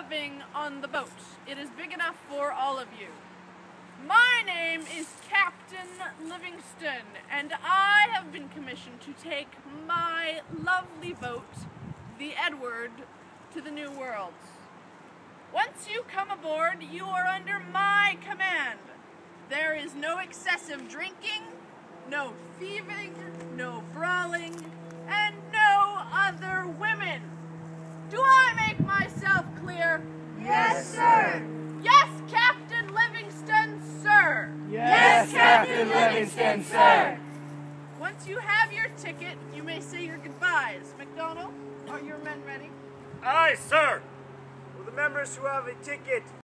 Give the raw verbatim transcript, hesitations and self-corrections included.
having on the boat. It is big enough for all of you. My name is Captain Livingston, and I have been commissioned to take my lovely boat, the Edward, to the New Worlds. Once you come aboard, you are under my command. There is no excessive drinking, no thieving, no brawling, and no other women. Do I make myself clear? Yes, sir. Yes, Captain Livingston, sir. Yes, Captain Livingston, sir. Once you have your ticket, you may say your goodbyes. McDonald, are your men ready? Aye, sir. Will the members who have a ticket